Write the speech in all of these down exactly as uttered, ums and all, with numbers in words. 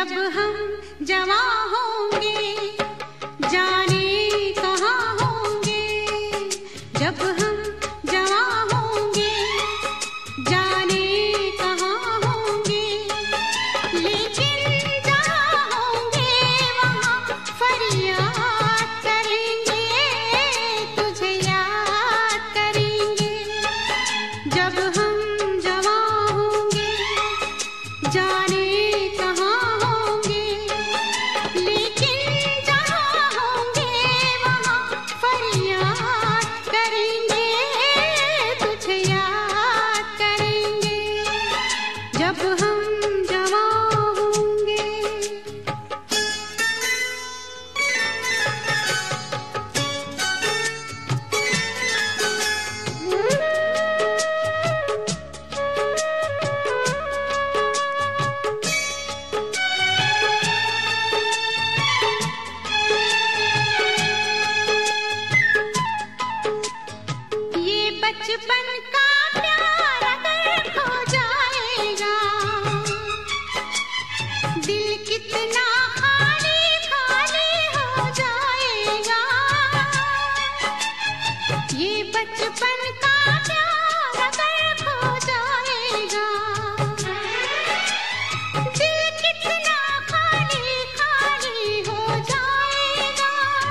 जब हम जवां होंगे जाने कहाँ होंगे, जब हम जवां होंगे जाने कहाँ होंगे, लेकिन जहाँ होंगे वहाँ फरियाद करेंगे, तुझे याद करेंगे। जब हम जवां होंगे जाने जब हम जवां होंगे। ये बचपन का प्यार अगर खो जाएगा, दिल कितना खाली खाली हो जाएगा। ये बचपन का प्यार अगर खो जाएगा, दिल कितना खाली खाली हो जाएगा।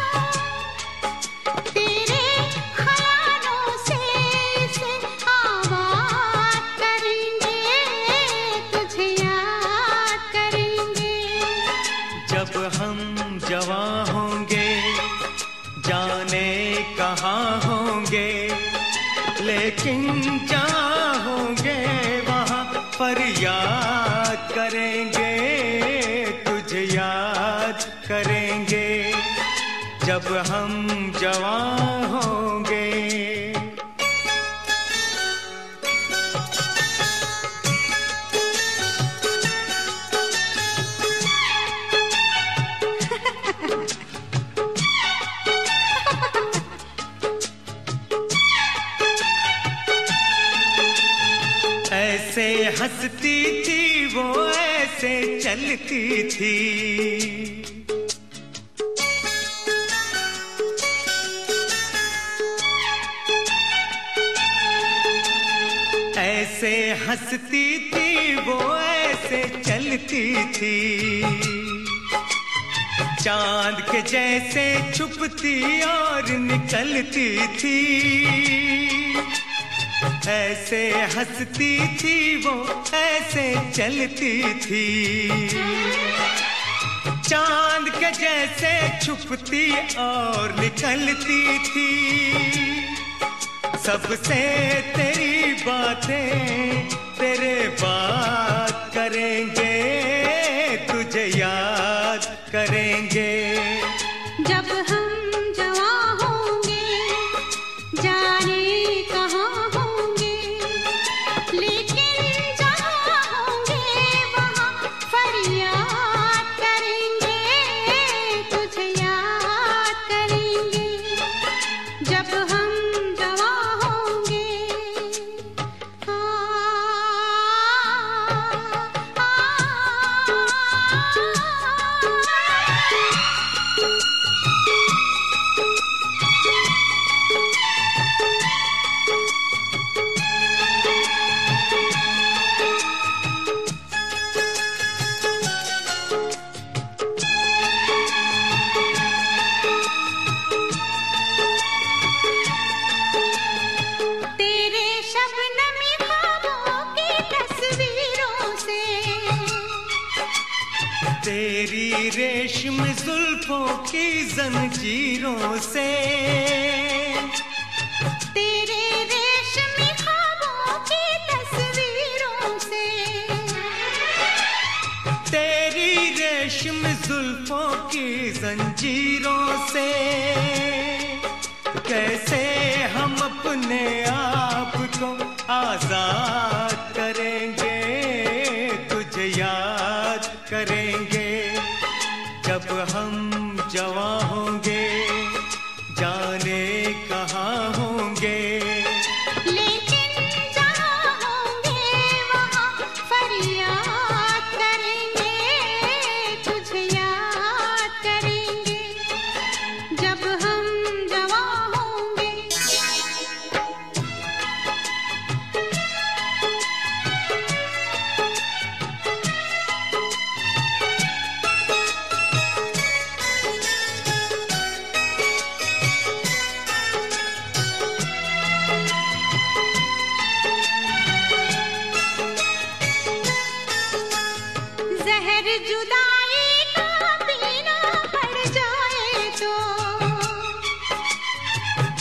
तेरे ख्यालों से इसे आबाद करेंगे, तुझे याद करेंगे। जब हम जवां होंगे जाने कहाँ होंगे, लेकिन जहाँ होंगे वहाँ फरियाद करेंगे, तुझे याद करेंगे। जब हम जवां होंगे। ऐसे हंसती थी वो ऐसे चलती थी, ऐसे हंसती थी वो ऐसे चलती थी, चांद के जैसे छुपती और निकलती थी। ऐसे हंसती थी वो ऐसे चलती थी, चांद के जैसे छुपती और निकलती थी। सबसे तेरी बातें तेरे बात करेंगे, तुझे याद करेंगे। जब हम जवां होंगे जाने कहाँ होंगे, लेकिन जहाँ होंगे वहाँ फरियाद करेंगे, तुझे याद करेंगे। जब हम जवां होंगे। आ, आ, तेरे शबनमी ख्वाबों की तस्वीरों से, तेरी रेशम जुल्फों की जंजीरों से, तेरे रेशमी ख्वाबों की तस्वीरों से, तेरी रेशम जुल्फों की जंजीरों से। कैसे हम अपने आप को आजाद करेंगे, तुझे याद करेंगे। जब हम जवां होंगे जाने कहाँ होंगे, लेकिन जहाँ होंगे वहाँ फरियाद करेंगे,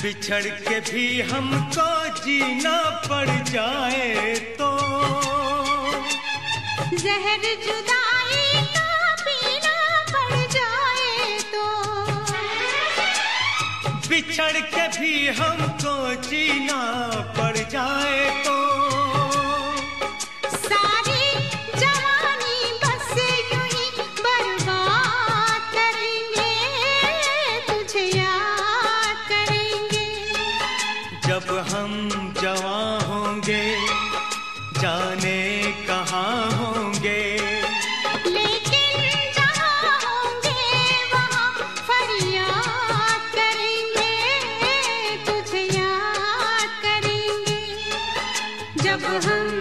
बिछड़ के भी हमको जीना पड़ जाए तो, जहर जुदाई का पीना पड़ जाए तो, बिछड़ के भी हमको जीना पड़ जाए तो, सारी जवानी बस यूं ही बर्बाद करेंगे, तुझे याद करेंगे। जब हम जवां होंगे जाने कहाँ होंगे, लेकिन जहाँ होंगे वहाँ फरियाद करेंगे, तुझे याद करेंगे। जब हम